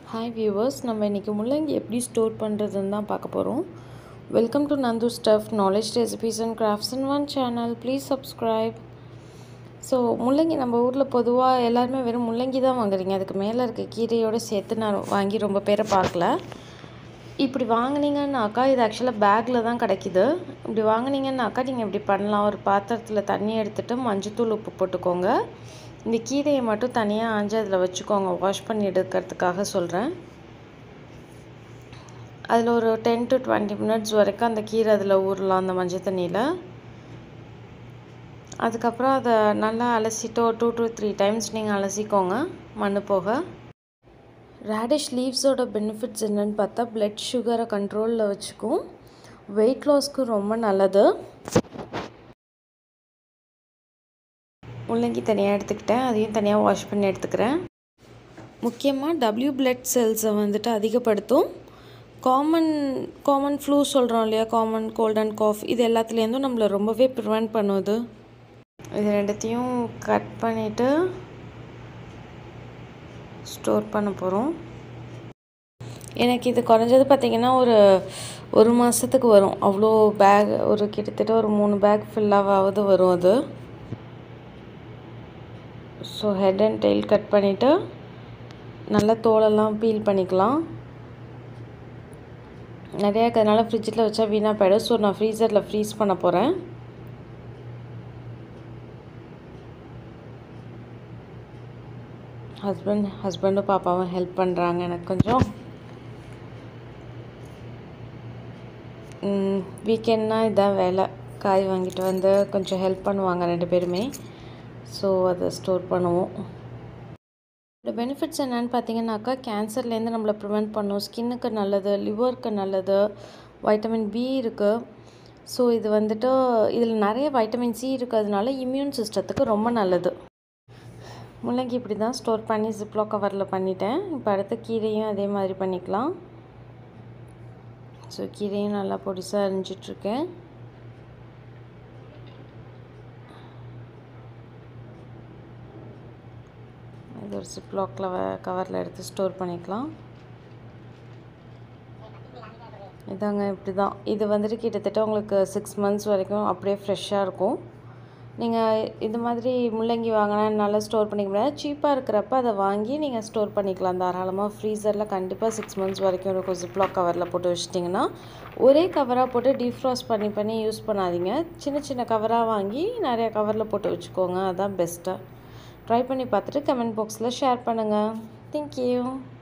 Hi viewers, நம்ம இன்னைக்கு முள்ளங்கி எப்படி ஸ்டோர் பண்றதுன்னு தான் பார்க்க போறோம். Welcome to Nandhu Stuff, knowledge recipes and crafts in one channel. Please subscribe. So முள்ளங்கி நம்ம ஊர்ல பொதுவா எல்லாரும் வெறும் முள்ளங்கி தான் வாங்குறீங்க. அதுக்கு மேல இருக்க கீரையோட சேர்த்து நான் வாங்கி ரொம்ப பேரை பார்க்கல. இப்படி வாங்குனீங்கன்னாக்கா இது एक्चुअली பேக்ல தான் கிடைக்குது. இப்படி வாங்குனீங்கன்னாக்கா நீங்க இப்படி பண்ணலாம். ஒரு பாத்திரத்துல தண்ணி எடுத்துட்டு மஞ்சள் உப்பு போட்டுக்கோங்க. இந்த கீரையை மட்டும் தனியா ஆஞ்சு அதில் வச்சுக்கோங்க. வாஷ் பண்ணி எடுக்கிறதுக்காக சொல்கிறேன். அதில் ஒரு 10 to 20 minutes வரைக்கும் அந்த கீரை அதில் ஊறலாம் அந்த மஞ்சள் தண்ணியில். அதுக்கப்புறம் அதை நல்லா அலசிட்டு 2 to 3 times நீங்கள் அலசிக்கோங்க மண் போக. ரேடிஷ் லீவ்ஸோட பெனிஃபிட்ஸ் என்னன்னு பார்த்தா பிளட் சுகரை கண்ட்ரோலில் வச்சுக்கும், வெயிட் லாஸ்க்கு ரொம்ப நல்லது. முள்ளங்கி தனியாக எடுத்துக்கிட்டேன், அதையும் தனியாக வாஷ் பண்ணி எடுத்துக்கிறேன். முக்கியமாக டபிள்யூ பிளட் செல்ஸை வந்துட்டு அதிகப்படுத்தும். காமன் ஃப்ளூ சொல்கிறோம் இல்லையா, காமன் கோல்ட் அண்ட் காஃப், இது எல்லாத்துலேருந்தும் நம்மளை ரொம்பவே ப்ரிவெண்ட் பண்ணுது. இது ரெண்டுத்தையும் கட் பண்ணிவிட்டு ஸ்டோர் பண்ண போகிறோம். எனக்கு இது குறைஞ்சது பார்த்திங்கன்னா ஒரு மாதத்துக்கு வரும். அவ்வளோ பேக், ஒரு கிட்டத்தட்ட ஒரு 3 பேக் ஃபுல்லாவது வரும் அது. So head and tail cut பண்ணிவிட்டு நல்லா தோலெல்லாம் பீல் பண்ணிக்கலாம். நிறையா இருக்கிறதுனால ஃப்ரிட்ஜில் வச்சா வீணாக போயிடும். ஸோ நான் ஃப்ரீசரில் ஃப்ரீஸ் பண்ண போகிறேன். ஹஸ்பண்டும் பாப்பாவும் ஹெல்ப் பண்ணுறாங்க எனக்கு கொஞ்சம். வீக்கெண்ட்னா இதான் வேலை. காய் வாங்கிட்டு வந்து கொஞ்சம் ஹெல்ப் பண்ணுவாங்க 2 பேருமே. ஸோ அதை ஸ்டோர் பண்ணுவோம். இதோட பெனிஃபிட்ஸ் என்னென்னு பார்த்தீங்கன்னாக்கா, கேன்சர்லேருந்து நம்மளை ப்ரிவெண்ட் பண்ணும், ஸ்கின்னுக்கு நல்லது, லிவருக்கு நல்லது, வைட்டமின் பி இருக்குது. ஸோ இது வந்துட்டு இதில் நிறைய வைட்டமின் சி இருக்கிறதுனால இம்யூன் சிஸ்டத்துக்கு ரொம்ப நல்லது. முள்ளங்கி இப்படி தான் ஸ்டோர் பண்ணி ஜிப்லோ கவரில் பண்ணிட்டேன். இப்போ அடுத்த கீரையும் அதே மாதிரி பண்ணிக்கலாம். ஸோ கீரையும் நல்லா பொடிசாக அரிஞ்சிட்ருக்கேன். இது ஒரு ஜிப்லாக்கில் கவரில் எடுத்து ஸ்டோர் பண்ணிக்கலாம். இதாங்க இப்படி தான். இது வந்துட்டு கிட்டத்தட்ட உங்களுக்கு 6 months வரைக்கும் அப்படியே ஃப்ரெஷ்ஷாக இருக்கும். நீங்கள் இது மாதிரி முள்ளங்கி வாங்கினா நல்லா ஸ்டோர் பண்ணிக்க முடியாது. சீப்பாக இருக்கிறப்ப அதை வாங்கி நீங்கள் ஸ்டோர் பண்ணிக்கலாம் தாராளமாக. ஃப்ரீசரில் கண்டிப்பாக 6 months வரைக்கும் இருக்கும். ஜிப்லாக் கவரில் போட்டு வச்சிட்டிங்கன்னா ஒரே கவராக போட்டு டீஃப்ராஸ்ட் பண்ணி யூஸ் பண்ணாதீங்க. சின்ன சின்ன கவராக வாங்கி நிறையா கவரில் போட்டு வச்சுக்கோங்க. அதுதான் பெஸ்ட்டு. ட்ரை பண்ணி பார்த்துட்டு கமெண்ட் பாக்ஸில் ஷேர் பண்ணுங்கள். தேங்க்யூ.